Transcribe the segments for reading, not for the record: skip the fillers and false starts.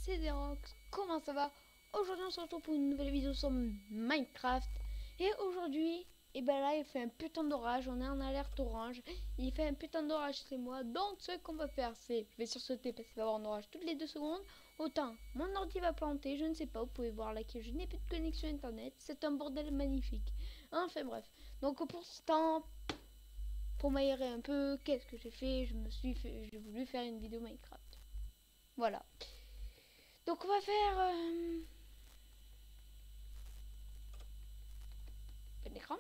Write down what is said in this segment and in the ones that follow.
c'est Zerox, comment ça va? Aujourd'hui on se retrouve pour une nouvelle vidéo sur Minecraft. Et aujourd'hui, et ben là il fait un putain d'orage, on est en alerte orange. Il fait un putain d'orage chez moi, donc ce qu'on va faire c'est, je vais sursauter parce qu'il va y avoir un orage toutes les 2 secondes. Autant mon ordi va planter, je ne sais pas, vous pouvez voir là que je n'ai plus de connexion internet. C'est un bordel magnifique. Enfin bref, donc pour ce temps, pour m'aérer un peu, qu'est-ce que j'ai fait? J'ai voulu faire une vidéo Minecraft. Voilà. Donc on va faire un écran.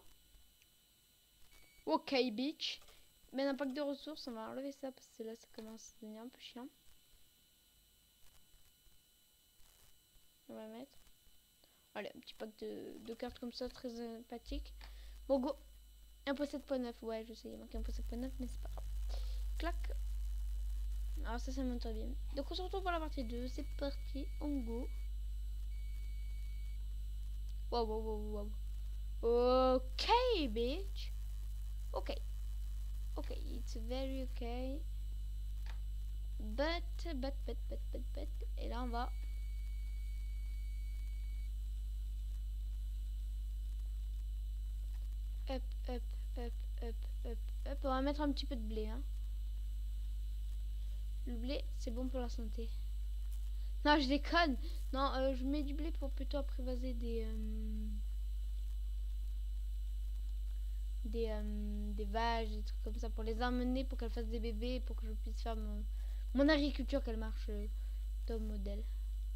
Ok bitch. Mais un pack de ressources, on va enlever ça parce que là ça commence à devenir un peu chiant. On va mettre. Allez, un petit pack de cartes comme ça, très sympathique. Bon go. 1.7.9, ouais je sais, il manque 1.7.9 mais c'est pas grave. Clac. Alors ça monte bien. Donc on se retrouve pour la partie 2, c'est parti, on go. Wow wow wow wow. Ok bitch. Ok. Okay, it's very okay. But. Et là, on va. Up. On va mettre un petit peu de blé, hein. Le blé, c'est bon pour la santé. Non, je déconne. Non, je mets du blé pour plutôt apprivoiser des vaches, des trucs comme ça, pour les emmener, pour qu'elles fassent des bébés, pour que je puisse faire mon agriculture, qu'elle marche top modèle.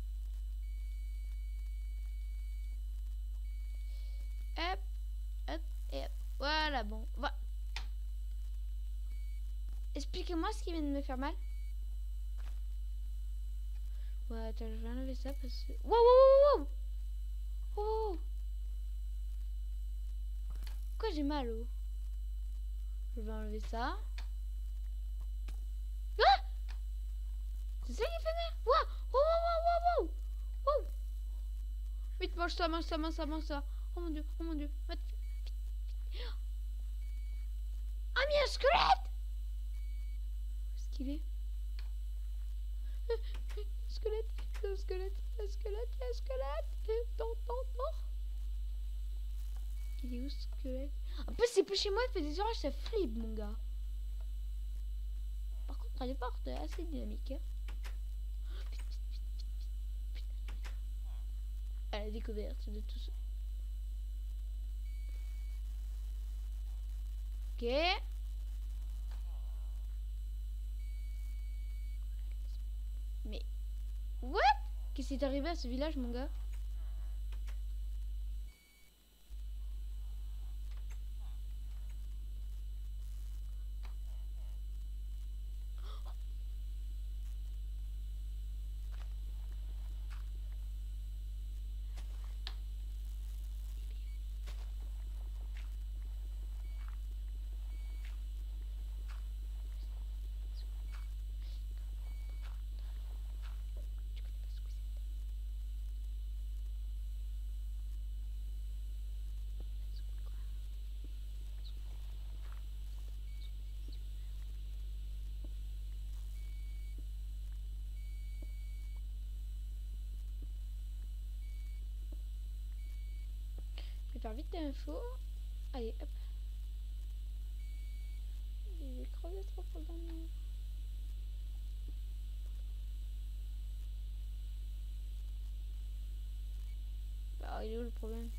Hop, et hop. Voilà, bon, va. Expliquez-moi ce qui vient de me faire mal. Ouais, attends, je vais enlever ça parce que... Wow. Pourquoi j'ai mal, oh? Je vais enlever ça. Ah! C'est ça qui fait mal. Wow. Vite, mange ça. Oh mon dieu. Ah, mais un squelette! Où est-ce qu'il est? Squelette. Non. Il est où, squelette? En plus, c'est plus chez moi, il fait des orages, ça flippe, mon gars. Par contre, elle est forte, assez dynamique. Hein. À la découverte de tout ça. Ok. Mais... What? Qu'est-ce qui est arrivé à ce village, mon gars? Je vais faire vite l'info. Allez, hop. Il est crevé trop pour le dernier. Bah, il est où le problème?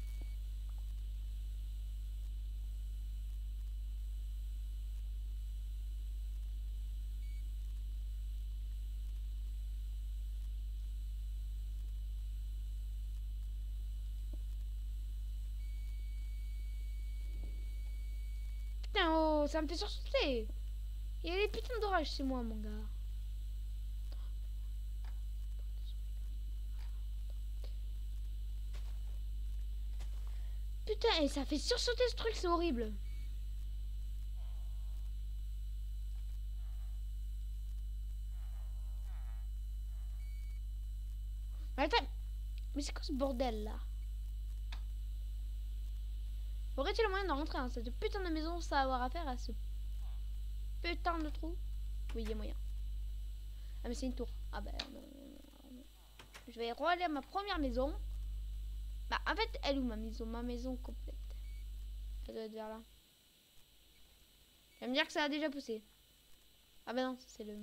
Putain, oh, ça me fait sursauter. Il y a des putains d'orages chez moi, mon gars. Putain, et ça fait sursauter ce truc, c'est horrible. Mais attends, mais c'est quoi ce bordel là? Aurait-il le moyen de rentrer dans cette putain de maison sans avoir affaire à ce putain de trou? Oui, il y a moyen. Ah, mais c'est une tour. Ah bah non. je vais aller à ma première maison. Bah, en fait, elle est où ma maison? Ma maison complète. Elle doit être vers là. Elle va me dire que ça a déjà poussé. Ah bah non, c'est le...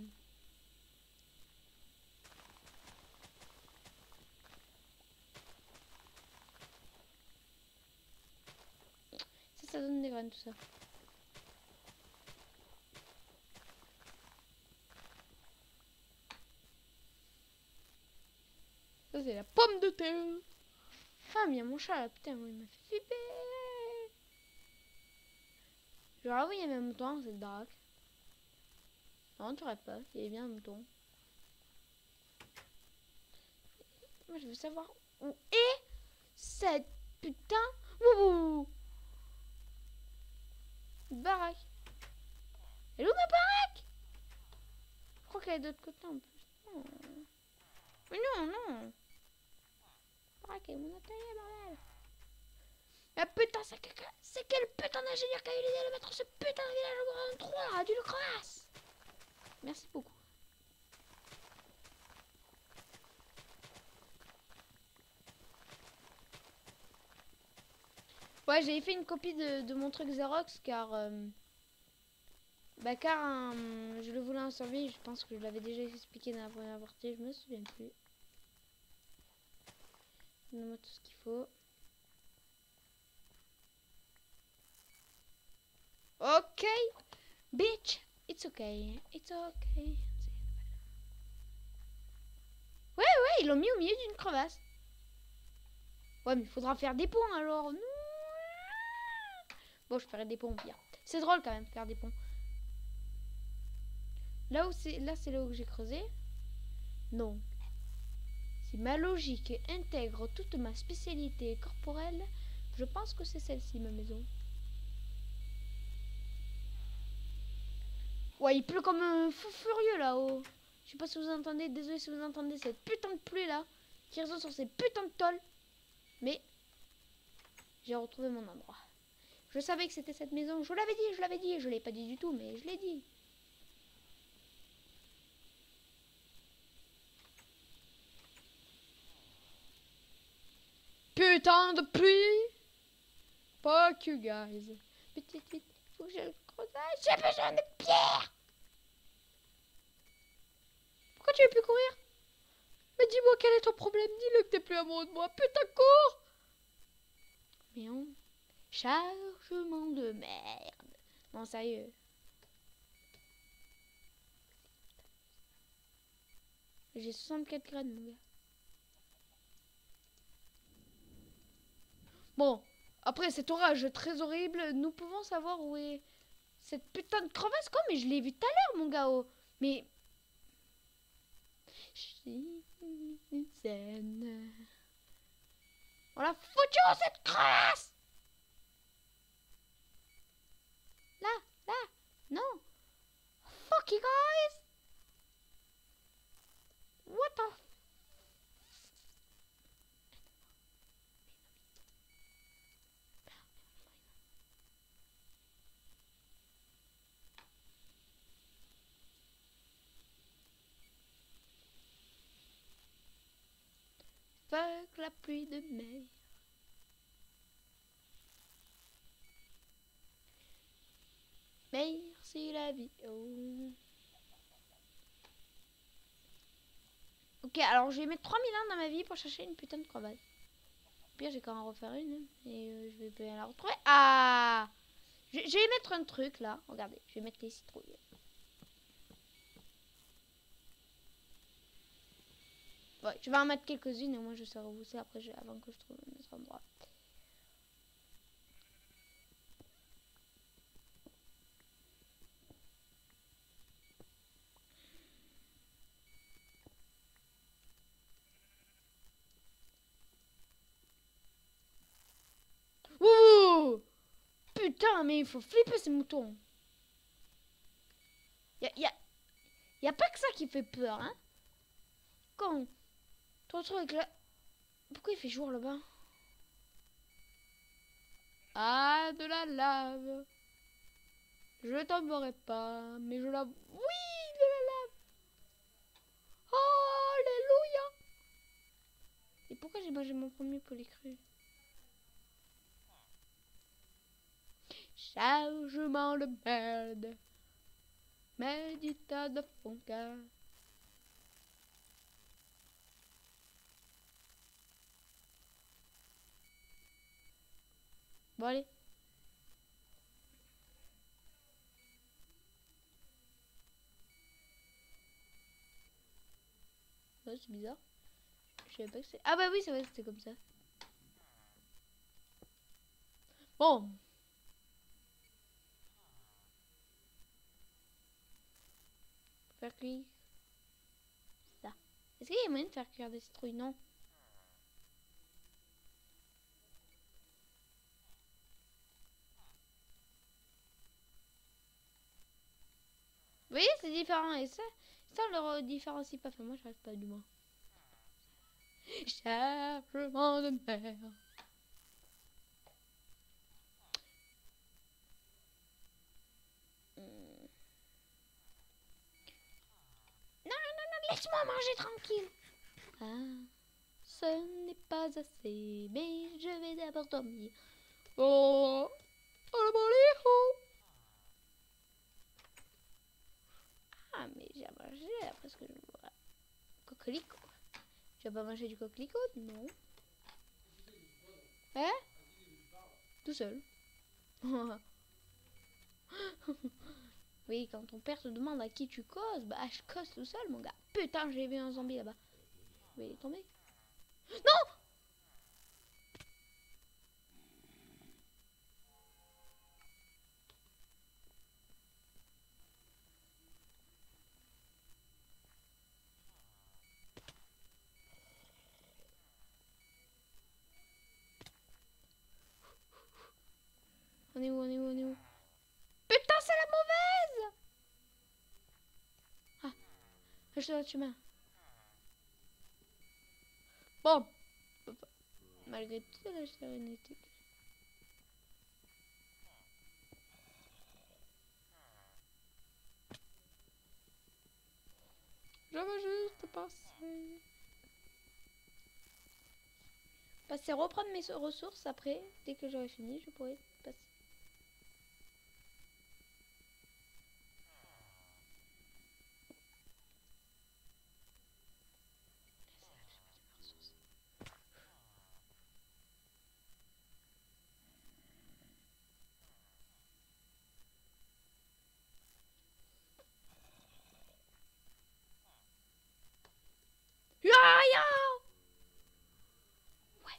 Ça donne des graines tout ça. Ça c'est la pomme de terre. Ah mais il y a mon chat là, putain, il m'a fait flipper. Genre oui, il y avait un mouton dans cette baraque. Non, tu rêves pas, il y avait bien un mouton. Moi je veux savoir où est cette putain baraque. Elle est où ma baraque? Je crois qu'elle est de l'autre côté en plus. Oh. Mais non, non. Baraque est mon atelier, bordel. Ah putain, c'est quel putain d'ingénieur qui a eu l'idée de mettre ce putain de village au grand 3 du crevasse. Merci beaucoup. Ouais, j'ai fait une copie de mon truc Xerox car... je le voulais en survie, je pense que je l'avais déjà expliqué dans la première partie, je me souviens plus. Donne-moi tout ce qu'il faut. Ok, bitch, it's okay, it's okay. Ouais, ils l'ont mis au milieu d'une crevasse. Ouais, mais il faudra faire des ponts alors. Bon, je ferai des ponts au pire. C'est drôle quand même, faire des ponts. Là c'est là où j'ai creusé. Non. Si ma logique intègre toute ma spécialité corporelle, je pense que c'est celle-ci, ma maison. Ouais, il pleut comme un fou furieux là-haut. Je sais pas si vous entendez, désolé si vous entendez cette putain de pluie là, qui résonne sur ces putains de tôles. Mais j'ai retrouvé mon endroit. Je savais que c'était cette maison, je l'avais dit, je l'ai pas dit du tout, mais je l'ai dit. Putain de pluie! Fuck you guys. Vite, faut que j'aille creuser. J'ai besoin de pierre! Pourquoi tu veux plus courir? Mais dis-moi quel est ton problème, dis-le que t'es plus amoureux de moi. Putain, cours! Mais on... Chargement de merde. Non, sérieux. J'ai 64 graines, mon gars. Bon, après cet orage très horrible, nous pouvons savoir où est cette putain de crevasse, quoi. Mais je l'ai vu tout à l'heure, mon gars. Oh. Mais... On l'a foutu en cette crevasse! Là, non. Fuck you guys! What the... Fuck la pluie de mer. Merci la vie. Oh. Ok, alors je vais mettre 3000 ans dans ma vie pour chercher une putain de crevasse. Au pire, j'ai qu'à en refaire une. Et je vais bien la retrouver. Ah! Je vais mettre un truc là. Regardez, je vais mettre les citrouilles. Ouais, je vais en mettre quelques-unes et moi je saurai où c'est après avant que je trouve un autre endroit. Ouh! Putain, mais il faut flipper ces moutons. Y a pas que ça qui fait peur, hein? Quand tu te retrouves avec la... Pourquoi il fait jour là-bas? Ah, de la lave. Je tomberai pas, mais je la... Oui, de la lave. Oh, alléluia. Et pourquoi j'ai mangé mon premier poulet cru? Chargement de merde. Médita de Fonka. Bon allez. Ouais, c'est bizarre. Je savais pas que c'est... Ah bah oui, c'est vrai, c'était comme ça. Bon. Faire cuire ça. Est-ce qu'il y a moyen de faire cuire des citrouilles? Non. Vous voyez, c'est différent. Et ça on le différencie pas. Enfin, moi, je reste pas du moins. Chargement de mer. Laisse-moi manger tranquille. Ah, ce n'est pas assez, mais je vais d'abord dormir. Oh, oh le Ah, mais j'ai mangé après ce que je vois. Coquelicot. Tu vas pas manger du coquelicot? Non. Hein? Tout seul. Oui, quand ton père te demande à qui tu causes, bah je cause tout seul, mon gars. Putain, j'ai vu un zombie là-bas. Mais il est tombé. Non! On est où? On est où? On est où? Putain, c'est la mauvaise! Ah, je suis dans le chemin. Bon. Malgré tout, la sérénité. Je veux juste passer. Passer, reprendre mes ressources après. Dès que j'aurai fini, je pourrai passer. Ouais.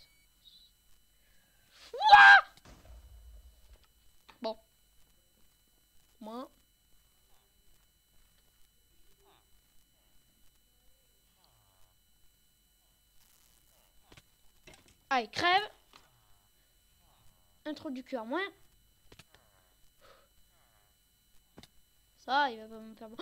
Bon. Moi. Allez, crève. Un trou du cul en moins. Ça, il va pas me faire bon.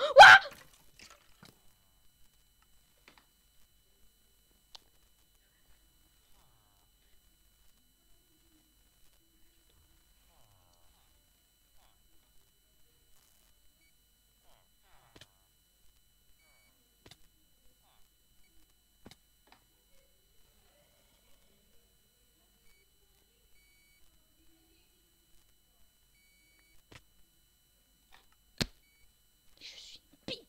Je suis une bite.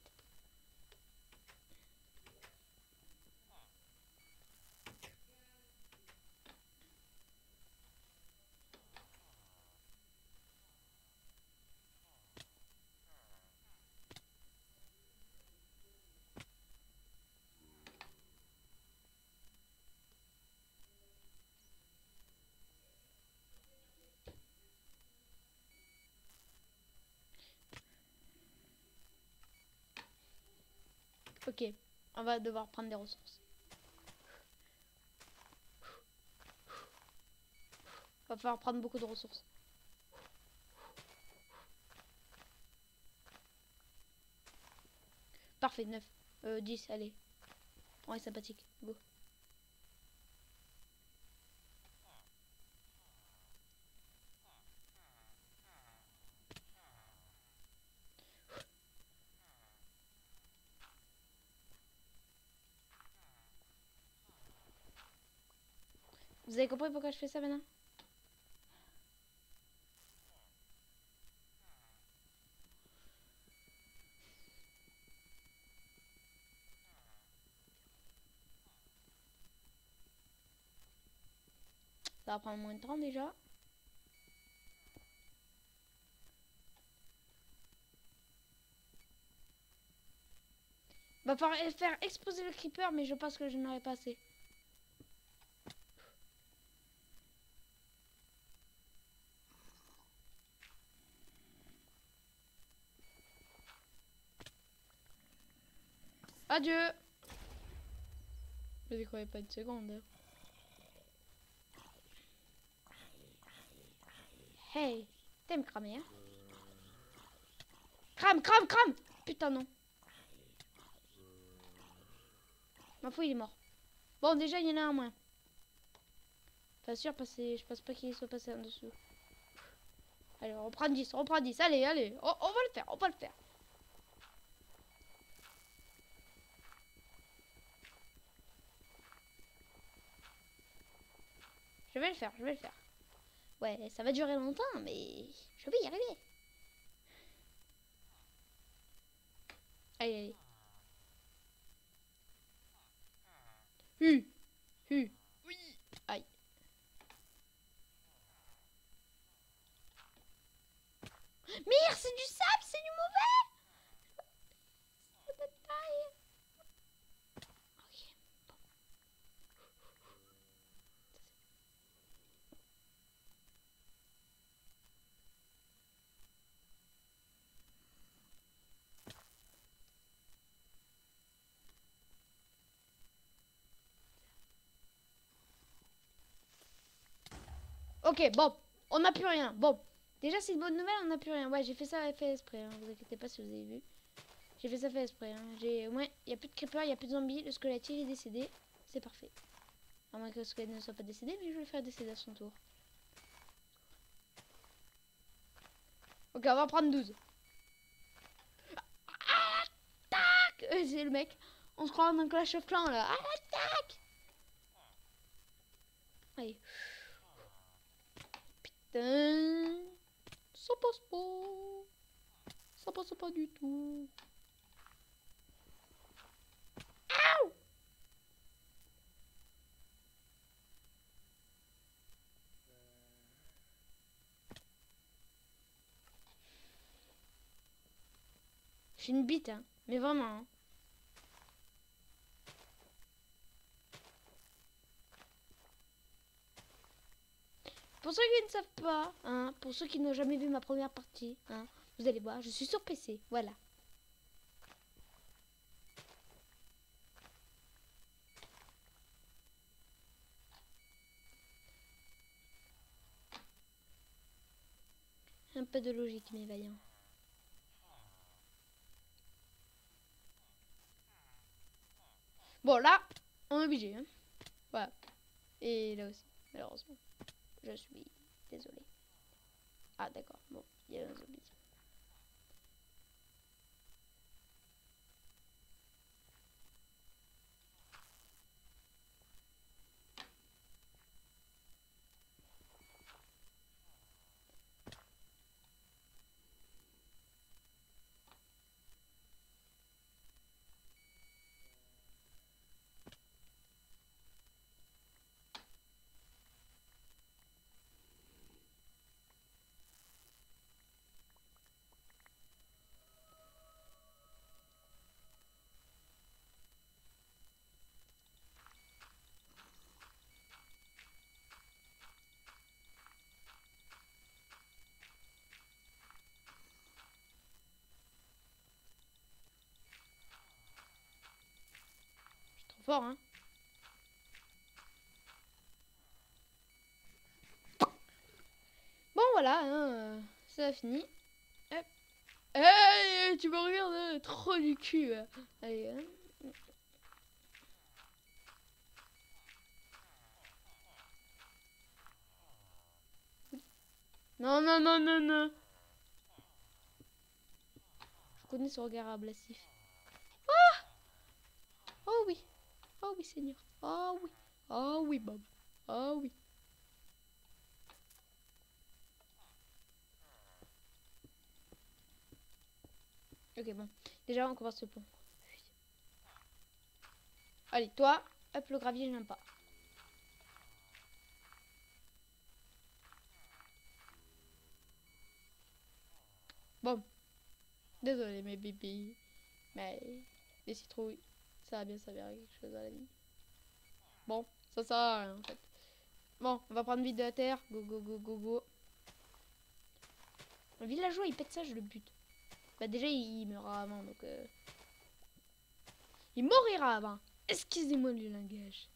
Ok, on va devoir prendre des ressources. Va falloir prendre beaucoup de ressources. Parfait, 9. 10, allez. Ouais, sympathique. Go. Vous avez compris pourquoi je fais ça maintenant? Ça va prendre moins de temps déjà. Va falloir faire exploser le creeper, mais je pense que je n'aurai pas assez. Adieu. Je décroyais pas une seconde. Hey, t'aimes cramer, hein? Crame, crame, crame! Putain, non. Ma foi, il est mort. Bon, déjà, il y en a un moins. Pas sûr, parce que je pense pas qu'il soit passé en dessous. Allez, on reprend 10, on reprend 10. Allez, allez. On va le faire, on va le faire. Je vais le faire, je vais le faire. Ouais, ça va durer longtemps, mais je vais y arriver. Allez, allez. Oui. Aïe. Mire, c'est du sable, c'est du mauvais. Ok. Ok, bon, on n'a plus rien. Bon, déjà c'est une bonne nouvelle, on n'a plus rien. Ouais, j'ai fait ça fait exprès, hein. Vous inquiétez pas si vous avez vu. J'ai fait ça fait exprès. Hein. Ouais, il n'y a plus de creeper, il n'y a plus de zombies. Le squelette il est décédé. C'est parfait. À moins que le squelette ne soit pas décédé, mais je vais le faire décéder à son tour. Ok, on va prendre 12. À l'attaque! C'est le mec. On se croit dans un Clash of Clans là. À l'attaque! Allez. Putain. Ça passe pas. Ça passe pas du tout. Aouh! Je suis une bite, hein. Mais vraiment, hein. Pour ceux qui ne savent pas, hein, pour ceux qui n'ont jamais vu ma première partie, hein, vous allez voir, je suis sur PC, voilà. Un peu de logique, mes vaillants. Bon, là, on est obligé, hein. Voilà. Et là aussi, malheureusement. Je suis désolée. Ah, d'accord. Bon, il y a un zombie. Trop fort, hein. Bon, voilà, hein, ça a fini. Hop. Hey, tu me regardes trop du cul. Allez, hein. Non, non, non, non, non. Je connais ce regard ablatif. Ah! Oh oui. Oh oui, Seigneur. Oh oui. Oh oui, Bob. Oh oui. Ok, bon. Déjà, on commence le pont. Allez, toi, hop, le gravier, je n'aime pas. Bon. Désolé, mes bébés. Mais les citrouilles, ça va bien servir à quelque chose à la vie. Bon, ça sert à rien, en fait. Bon, on va prendre vite de la terre. Go, go, go, go, go. Le villageois, il pète ça, je le bute. Bah déjà, il meura avant, donc... Il mourira avant. Excusez-moi le langage.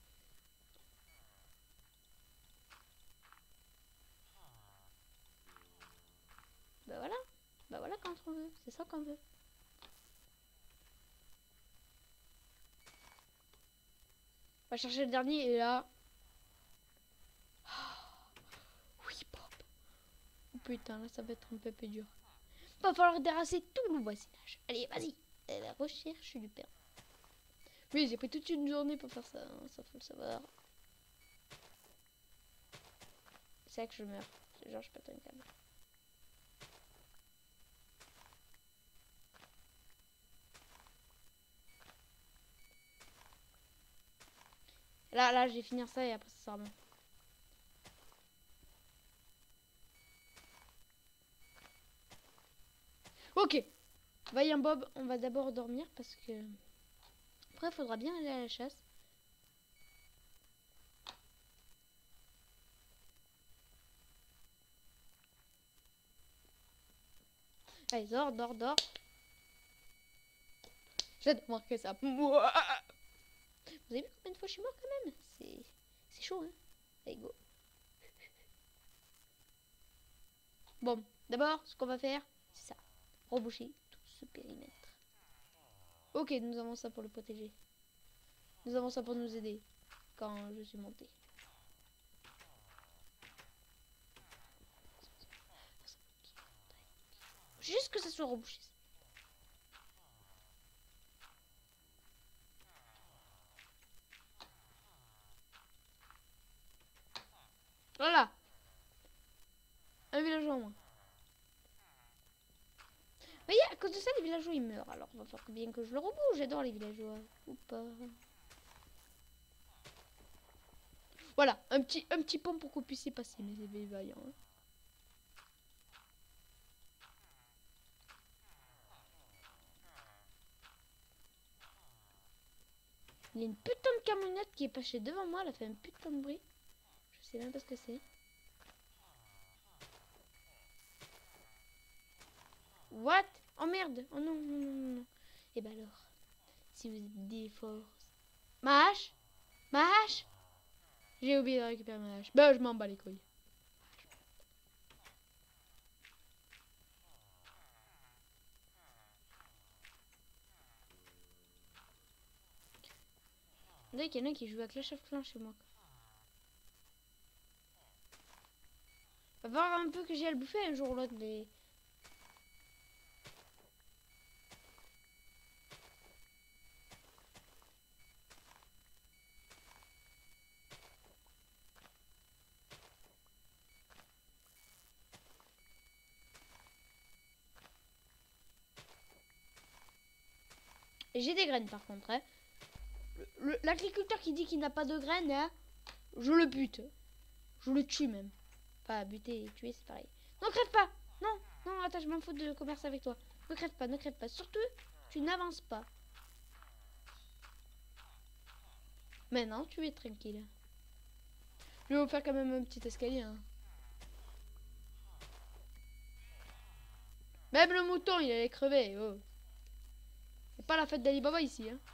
Bah voilà. Bah voilà quand on veut. C'est ça qu'on veut. On va chercher le dernier et là... Oui, pop. Oh, putain, là, ça va être un peu plus dur. Va falloir terrasser tout le voisinage. Allez, vas-y. La recherche du père. Oui, j'ai pris toute une journée pour faire ça. Hein, ça faut le savoir. C'est là que je meurs. Genre, je pète un câble. Là, je vais finir ça et après ça sera bon. Ok. Voyons Bob, on va d'abord dormir parce que... Après, il faudra bien aller à la chasse. Allez, dors, dors, dors. J'adore marquer ça. Vous avez vu combien de fois je suis mort quand même? C'est chaud, hein. Allez, go. Bon, d'abord, ce qu'on va faire, c'est ça. Reboucher tout ce périmètre. Ok, nous avons ça pour le protéger. Nous avons ça pour nous aider quand je suis monté. Juste que ça soit rebouché. Voilà. Un villageois en moins. Vous voyez, à cause de ça, les villageois ils meurent. Alors, il va falloir bien que je le rebouche. J'adore les villageois. Ou pas. Voilà, un petit pont pour que vous puissiez passer, mes vaillants. Hein. Il y a une putain de camionnette qui est passée devant moi. Elle a fait un putain de bruit. Je sais même pas ce que c'est. What? Oh merde. Oh non, non, non, non. Et bah alors, si vous êtes des forces... Ma hache? Ma hache? J'ai oublié de récupérer ma hache. Bah je m'en bats les couilles. On dirait qu'il y en a qui jouent à Clash of Clans chez moi. Va voir un peu que j'ai à le bouffer un jour ou l'autre, les... Et j'ai des graines par contre, hein. L'agriculteur qui dit qu'il n'a pas de graines, hein, je le bute. Je le tue même. Enfin, buter et tuer, c'est pareil. Non, crève pas. Non, non, attends, je m'en fous de commerce avec toi. Ne crève pas, ne crève pas. Surtout, tu n'avances pas. Maintenant, tu es tranquille. Je vais vous faire quand même un petit escalier. Hein. Même le mouton, il allait crever. Oh. C'est pas la fête d'Alibaba ici. Hein.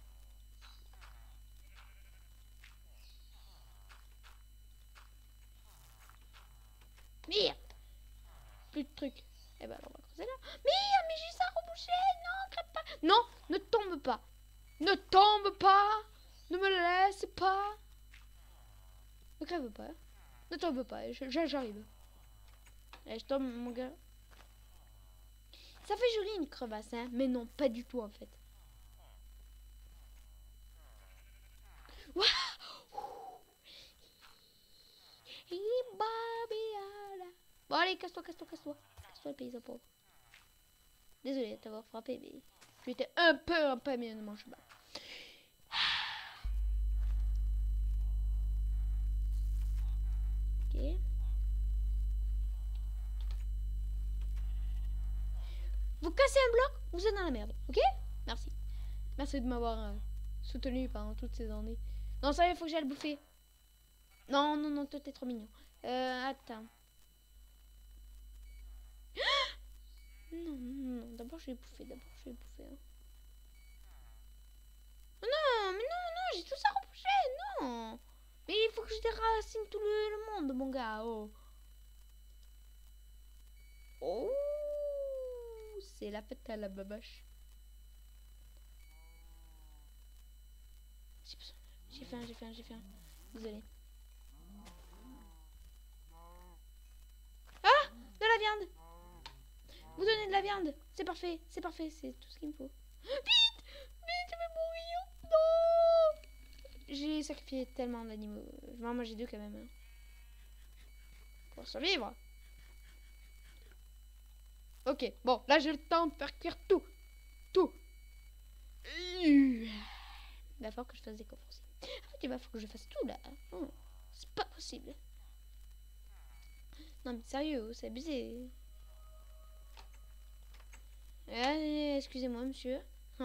Merde. Plus de trucs. Eh ben, alors on va creuser là. Merde, mais j'ai ça rebouché. Non, crève pas. Non, ne tombe pas. Ne tombe pas. Ne me laisse pas. Ne crève pas. Ne tombe pas. J'arrive. Allez, je tombe, mon gars. Ça fait joli une crevasse, hein. Mais non, pas du tout, en fait. Waouh. Bon, allez, casse-toi, casse-toi, casse-toi. Casse-toi, le paysan pauvre. Désolé de t'avoir frappé, mais tu étais un peu mieux de mon chemin. Ok. Vous cassez un bloc, vous êtes dans la merde, ok? Merci. Merci de m'avoir soutenu pendant toutes ces années. Non, ça, il faut que j'aille le bouffer. Non, non, non, toi, t'es trop mignon. Attends. Non, non, non, d'abord, je vais bouffer, hein. Non, mais non, non, j'ai tout ça reproché, non. Mais il faut que je déracine tout le monde, mon gars, oh. Oh, c'est la fête à la babache. J'ai faim. Désolé. Ah, de la viande. Vous donnez de la viande. C'est parfait, c'est tout ce qu'il me faut. Vite, je vais mourir. Non. J'ai sacrifié tellement d'animaux. Je vais en manger 2 quand même. Hein. Pour survivre. Ok, bon, là j'ai le temps de faire cuire tout. Tout. Il va falloir que je fasse des coffres aussi. En fait, il va falloir que je fasse tout là. Oh, c'est pas possible. Non mais sérieux, c'est abusé. Excusez-moi, monsieur.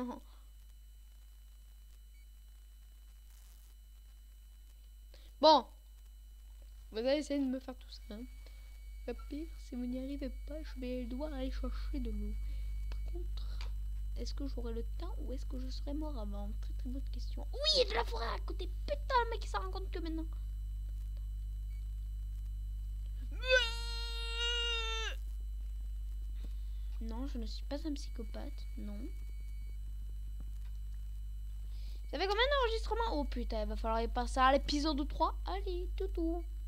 Bon. Vous allez essayer de me faire tout ça. Hein. Le pire, si vous n'y arrivez pas, je vais devoir aller chercher de l'eau. Par contre, est-ce que j'aurai le temps ou est-ce que je serai mort avant? Très très bonne question. Oui, il y a de la forêt à côté. Putain, le mec, il s'en rend compte que maintenant. Non, je ne suis pas un psychopathe. Non. Ça fait combien d'enregistrements? Oh putain, il va falloir y passer à l'épisode 3. Allez, toutou.